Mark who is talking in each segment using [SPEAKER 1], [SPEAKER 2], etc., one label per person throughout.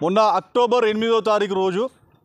[SPEAKER 1] మొన్న అక్టోబర్ 8వ తారీఖు రోజు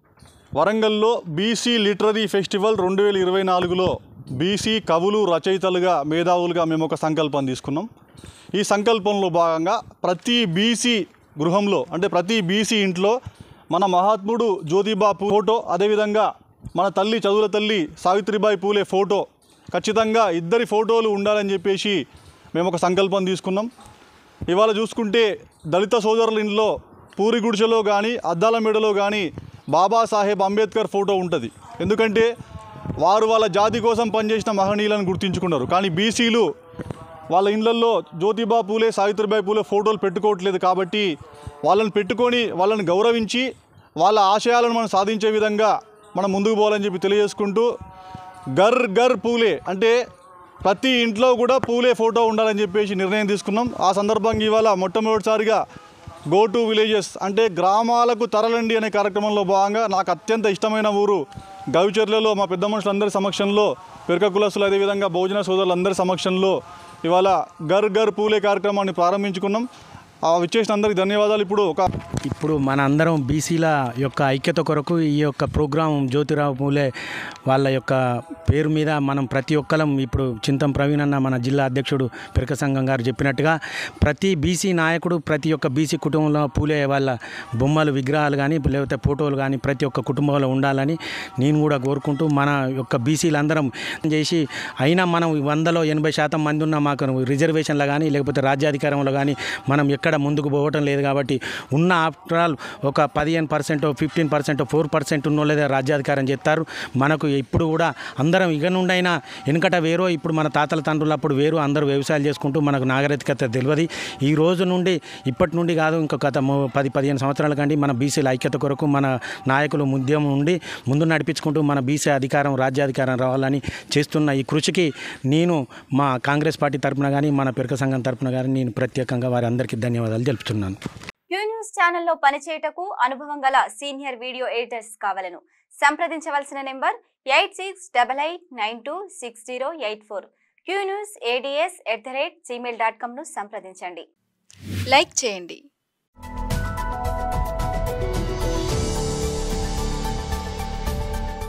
[SPEAKER 1] వరంగల్లో బీసీ లిటరరీ ఫెస్టివల్ 2024లో బీసీ కవులు రచయితలుగా మేధావులుగా మేము ఒక సంకల్పం తీసుకున్నాం. ఈ సంకల్పంలో భాగంగా ప్రతి బీసీ గృహంలో అంటే ప్రతి బీసీ ఇంట్లో మన మహాత్ముడు జ్యోతిబా ఫోటో, అదేవిధంగా మన తల్లి చదువుల తల్లి సావిత్రిబాయి పూలే ఫోటో, ఖచ్చితంగా ఇద్దరి ఫోటోలు ఉండాలని చెప్పేసి మేము ఒక సంకల్పం తీసుకున్నాం. ఇవాళ చూసుకుంటే దళిత సోదరుల ఇంట్లో పూరి గుడిసెలో కానీ అద్దాల మేడలో కానీ బాబాసాహెబ్ అంబేద్కర్ ఫోటో ఉంటుంది. ఎందుకంటే వారు వాళ్ళ జాతి కోసం పనిచేసిన మహనీయులను గుర్తించుకున్నారు. కానీ బీసీలు వాళ్ళ ఇళ్లల్లో జ్యోతిబా పూలే సావిత్రిబాయి పూలే ఫోటోలు పెట్టుకోవట్లేదు. కాబట్టి వాళ్ళని పెట్టుకొని వాళ్ళని గౌరవించి వాళ్ళ ఆశయాలను మనం సాధించే విధంగా మనం ముందుకు పోవాలని చెప్పి తెలియజేసుకుంటూ గర్ గర్ పూలే అంటే ప్రతి ఇంట్లో కూడా పూలే ఫోటో ఉండాలని చెప్పేసి నిర్ణయం తీసుకున్నాం. ఆ సందర్భంగా ఇవాళ మొట్టమొదటిసారిగా గో టు విలేజెస్ అంటే గ్రామాలకు తరలండి అనే కార్యక్రమంలో భాగంగా నాకు అత్యంత ఇష్టమైన ఊరు గవిచర్లలో మా పెద్ద మనుషులందరి సమక్షంలో, పెరక కులస్తులు అదేవిధంగా బహుజన సోదరులందరి సమక్షంలో ఇవాళ గర్ గర్ పూలే కార్యక్రమాన్ని ప్రారంభించుకున్నాం. విచ్చేసిన అందరికీ ధన్యవాదాలు. ఇప్పుడు
[SPEAKER 2] మన అందరం బీసీల యొక్క ఐక్యత కొరకు ఈ యొక్క ప్రోగ్రాం జ్యోతిరావు పూలే వాళ్ళ యొక్క పేరు మీద మనం ప్రతి ఒక్కరం ఇప్పుడు చింతం ప్రవీణ్ అన్న మన జిల్లా అధ్యక్షుడు పెరక సంఘం గారు చెప్పినట్టుగా ప్రతి బీసీ నాయకుడు ప్రతి ఒక్క బీసీ కుటుంబంలో పూలే వాళ్ళ బొమ్మలు విగ్రహాలు కానీ లేకపోతే ఫోటోలు కానీ ప్రతి ఒక్క కుటుంబంలో ఉండాలని నేను కూడా కోరుకుంటూ మన యొక్క బీసీలందరం చేసి అయినా మనం 100లో 80% మంది ఉన్న మాకు రిజర్వేషన్లో కానీ లేకపోతే రాజ్యాధికారంలో కానీ మనం ఎక్కడ ముందుకు పోవటం లేదు. కాబట్టి ఉన్న ఆఫ్టర్ ఆల్ ఒక 15%, 15%, 4% ఉన్నోళ్ళదే రాజ్యాధికారం చేస్తారు. మనకు ఇప్పుడు కూడా అందరం ఇక నుండైనా వెనుకట వేరో ఇప్పుడు మన తాతల తండ్రులు అప్పుడు వేరు అందరూ వ్యవసాయాలు చేసుకుంటూ మనకు నాగరికత తెలియదు. ఈ రోజు నుండి ఇప్పటి నుండి కాదు ఇంకొక 10-15 సంవత్సరాల కంటే మన బీసీల ఐక్యత కొరకు మన నాయకులు ఉద్యమం నుండి ముందు నడిపించుకుంటూ మన బీసీ అధికారం రాజ్యాధికారం రావాలని చేస్తున్న ఈ కృషికి నేను మా కాంగ్రెస్ పార్టీ తరఫున కానీ మన పెరక సంఘం తరఫున కానీ నేను ప్రత్యేకంగా వారి అందరికీ ధన్యవాదాలు తెలుపుతున్నాను.
[SPEAKER 3] Qnews ఛానల్లో పనిచేయటకు అనుభవం గల సీనియర్ వీడియో ఎడిటర్స్ కావాలను సంప్రదించవలసిన నెంబర్ 8688926084. qnewsads@gmail.com ను సంప్రదించండి.
[SPEAKER 4] లైక్ చేయండి.